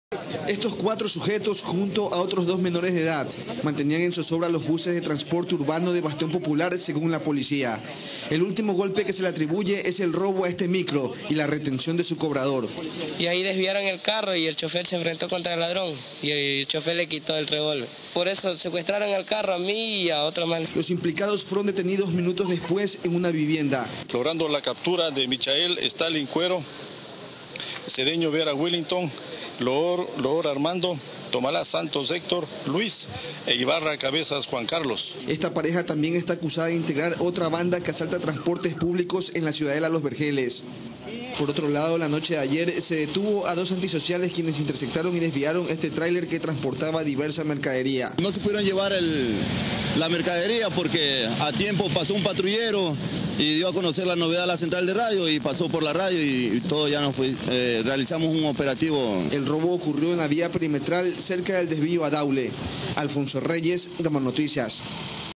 Estos 4 sujetos, junto a otros 2 menores de edad, mantenían en zozobra los buses de transporte urbano de Bastión Popular, según la policía. El último golpe que se le atribuye es el robo a este micro y la retención de su cobrador. Y ahí desviaron el carro y el chofer se enfrentó contra el ladrón y el chofer le quitó el revólver. Por eso secuestraron el carro a mí y a otro man. Los implicados fueron detenidos minutos después en una vivienda. Logrando la captura de Michael Stalin Cuero, Cedeño Vera Wellington, Loor Armando, Tomalá Santos Héctor, Luis e Ibarra Cabezas Juan Carlos. Esta pareja también está acusada de integrar otra banda que asalta transportes públicos en la ciudadela Los Vergeles. Por otro lado, la noche de ayer se detuvo a 2 antisociales quienes interceptaron y desviaron este tráiler que transportaba diversa mercadería. No se pudieron llevar la mercadería porque a tiempo pasó un patrullero y dio a conocer la novedad a la central de radio y pasó por la radio y todo ya nos fue, realizamos un operativo. El robo ocurrió en la vía perimetral cerca del desvío a Daule. Alfonso Reyes, Gama Noticias.